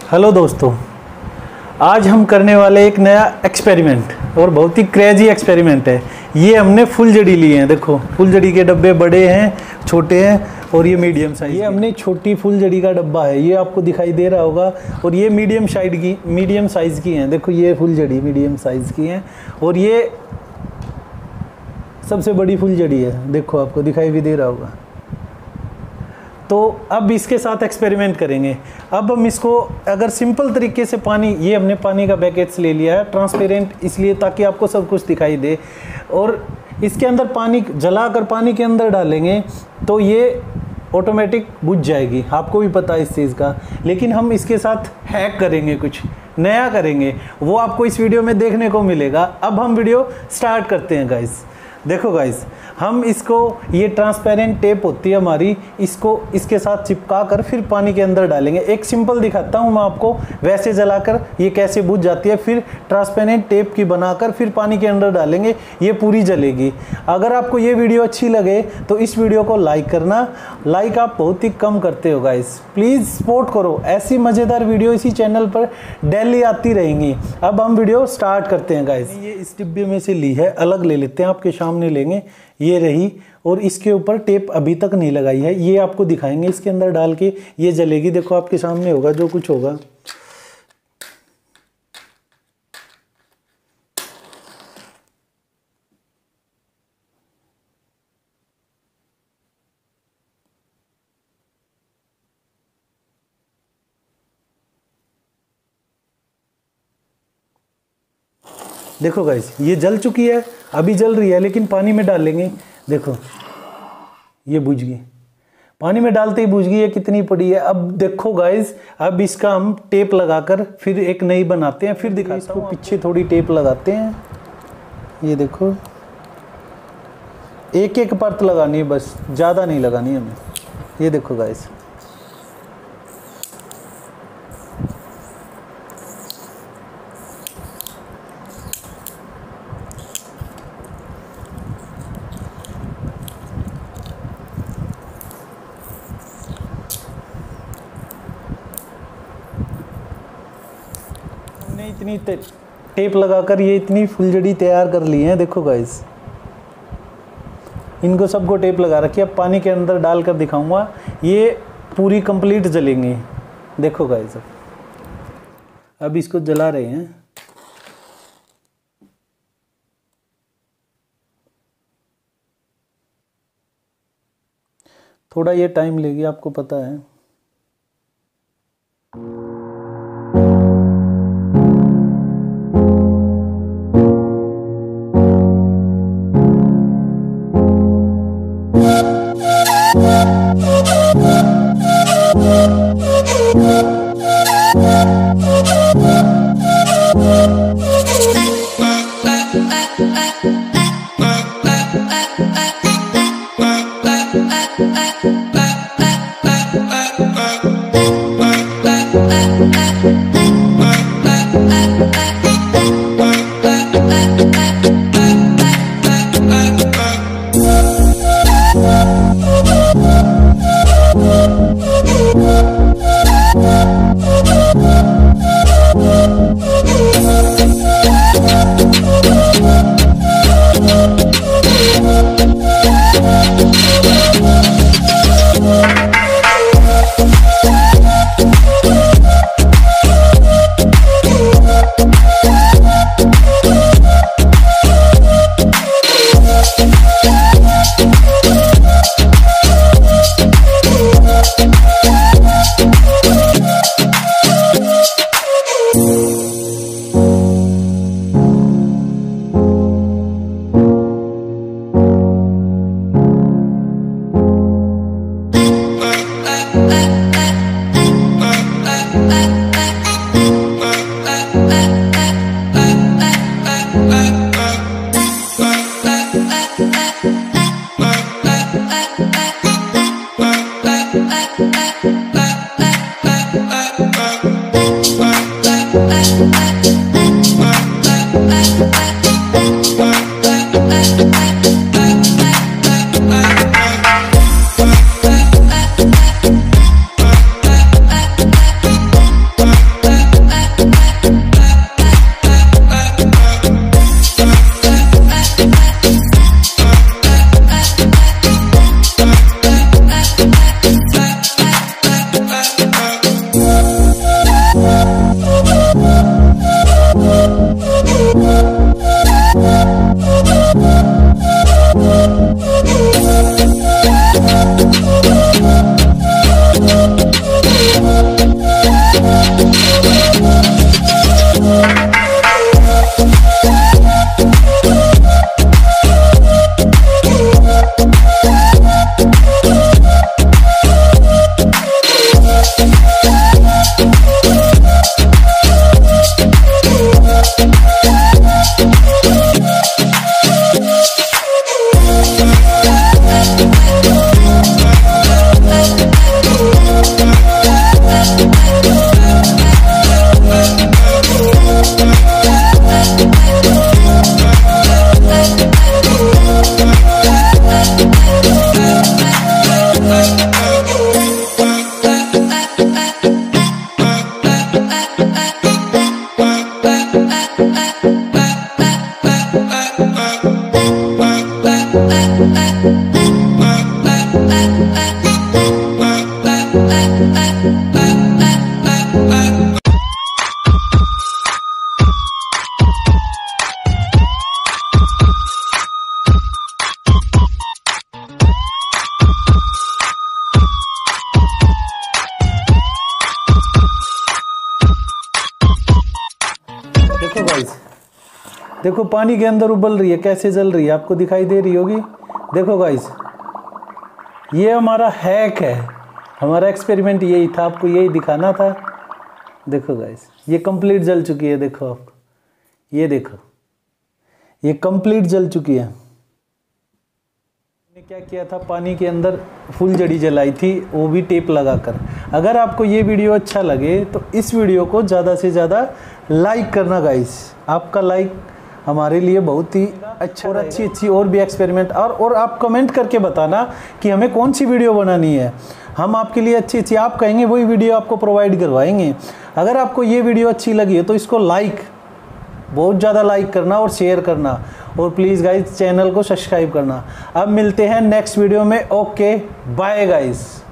Hello दोस्तों, आज हम करने वाले एक नया एक्सपेरिमेंट और बहुत ही क्रेजी एक्सपेरिमेंट है। ये हमने फुलझड़ी लिए हैं। देखो, फुलझड़ी के डब्बे बड़े हैं, छोटे हैं और ये मीडियम साइज। ये हमने छोटी फुलझड़ी का डब्बा है, ये आपको दिखाई दे रहा होगा। और ये मीडियम साइज़ की हैं। देखो, ये फुलझड़ी मीडियम साइज़ की हैं और ये सबसे बड़ी फुलझड़ी है। देखो, आपको दिखाई भी दे रहा होगा। तो अब इसके साथ एक्सपेरिमेंट करेंगे। अब हम इसको अगर सिंपल तरीके से ये हमने पानी का पैकेट्स ले लिया है, ट्रांसपेरेंट, इसलिए ताकि आपको सब कुछ दिखाई दे। और इसके अंदर पानी जलाकर पानी के अंदर डालेंगे तो ये ऑटोमेटिक बुझ जाएगी। आपको भी पता है इस चीज़ का। लेकिन हम इसके साथ हैक करेंगे, कुछ नया करेंगे, वो आपको इस वीडियो में देखने को मिलेगा। अब हम वीडियो स्टार्ट करते हैं गाइस। देखो गाइस, हम इसको, ये ट्रांसपेरेंट टेप होती है हमारी, इसको इसके साथ चिपका कर फिर पानी के अंदर डालेंगे। एक सिंपल दिखाता हूँ मैं आपको, वैसे जलाकर ये कैसे बुझ जाती है। फिर ट्रांसपेरेंट टेप की बनाकर फिर पानी के अंदर डालेंगे, ये पूरी जलेगी। अगर आपको ये वीडियो अच्छी लगे तो इस वीडियो को लाइक करना। लाइक आप बहुत ही कम करते हो गाइस, प्लीज़ सपोर्ट करो। ऐसी मज़ेदार वीडियो इसी चैनल पर डेली आती रहेंगी। अब हम वीडियो स्टार्ट करते हैं गाइस। ये इस डिब्बे में से ली है, अलग ले लेते हैं, आपके सामने लेंगे। ये रही, और इसके ऊपर टेप अभी तक नहीं लगाई है, ये आपको दिखाएंगे। इसके अंदर डाल के ये जलेगी। देखो, आपके सामने होगा जो कुछ होगा। देखो गाइस, ये जल चुकी है, अभी जल रही है, लेकिन पानी में डालेंगे। देखो, ये बुझ गई, पानी में डालते ही बुझ गई। ये कितनी पड़ी है। अब देखो गाइस, अब इसका हम टेप लगाकर फिर एक नई बनाते हैं। फिर दिखाता हूँ, पीछे थोड़ी टेप लगाते हैं। ये देखो, एक एक परत लगानी है बस, ज़्यादा नहीं लगानी हमें। ये देखो गाइस, इतनी टेप लगाकर ये इतनी फुलझड़ी तैयार कर ली है। देखो गाइस, इनको सबको टेप लगा रखी है। अब पानी के अंदर डालकर दिखाऊंगा, ये पूरी कंप्लीट जलेंगी। देखो गाइस, अब इसको जला रहे हैं। थोड़ा ये टाइम लेगी, आपको पता है। गाइस, देखो पानी के अंदर उबल रही है, कैसे जल रही है, आपको दिखाई दे रही होगी। देखो गाइस, ये हमारा हैक है, हमारा एक्सपेरिमेंट यही था, आपको यही दिखाना था। देखो गाइस, ये कंप्लीट जल चुकी है। देखो आप, ये देखो, ये कंप्लीट जल चुकी है। मैंने क्या किया था, पानी के अंदर फुलझड़ी जलाई थी, वो भी टेप लगाकर। अगर आपको ये वीडियो अच्छा लगे तो इस वीडियो को ज़्यादा से ज़्यादा लाइक करना गाइस। आपका लाइक हमारे लिए बहुत ही अच्छा और अच्छी और भी एक्सपेरिमेंट और आप कमेंट करके बताना कि हमें कौन सी वीडियो बनानी है। हम आपके लिए अच्छी आप कहेंगे वही वीडियो आपको प्रोवाइड करवाएंगे। अगर आपको ये वीडियो अच्छी लगी है तो इसको लाइक, बहुत ज़्यादा लाइक करना और शेयर करना, और प्लीज़ गाइस चैनल को सब्सक्राइब करना। अब मिलते हैं नेक्स्ट वीडियो में। Okay, bye guys.